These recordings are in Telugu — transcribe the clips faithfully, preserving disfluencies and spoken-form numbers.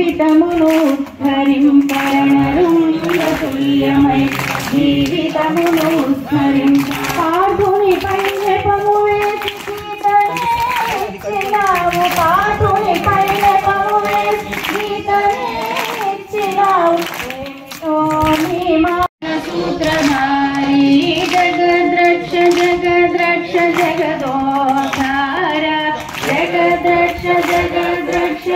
జీవితమును ధరింపరణరుల్యమై జీవితమును స్మరించ పాఠునిపై నెపము వేసి గీతనేచ్చినావు పాఠునిపై నెపము వేసి గీతనేచ్చినావు ఏమిటో నీ మాన సూత్రధారి జగద్రక్ష జగద్రక్ష జగదోధార జగద్రక్ష జగద్రక్ష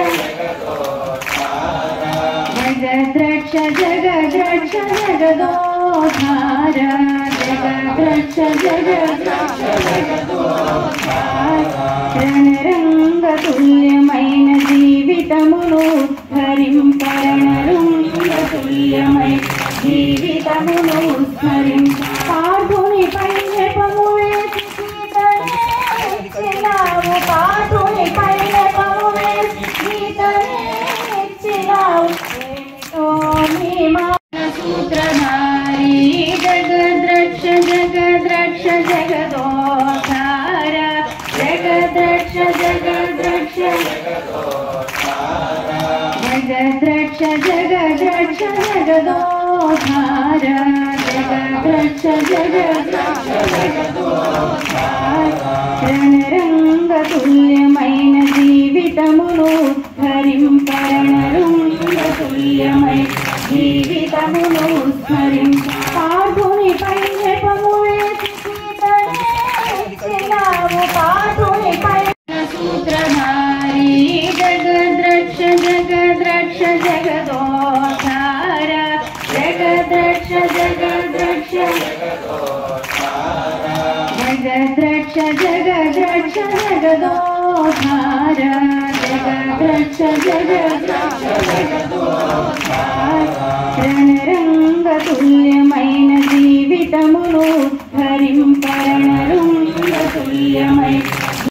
జగద్రక్ష జగద్రక్ష జగదోధార జగద్రక్ష జగద్రక్ష జగదోధార రణరంగతుల్యమైన జీవితమును ధరింపరణరుల్యమై జీవితమును స్మరించ పాఠునిపై నెపము వేసి గీతనేచ్చినావు పాఠునిపై నెపము వేసి గీతనేచ్చినావు ఏమిటో నీ మాన సూత్రధారి జగద్రక్ష జగద్రక్ష జగదోధార జగద్రక్ష జగద్రక్ష జగద్రక్ష జగద్రక్ష జగదోధార జగద్రక్ష జగద్రక్ష జగదోధార రణరంగతుల్యమైన జీవితమును ధరింపరణరుల్యమై జీవితమును స్మరించ పాఠునిపై నెపము వేసి గీతనేచ్చినావు పాఠునిపై సూత్రధారి జగద్రక్ష జగద్రక్ష జగదోధార జగద్రక్ష జగద్రక్ష జగద్రక్ష జగద్రక్ష జగదోధార జగద్రక్ష జగద్రక్ష జగదోధార రణరంగతుల్యమైన జీవితమును ధరింపరణరుల్యమై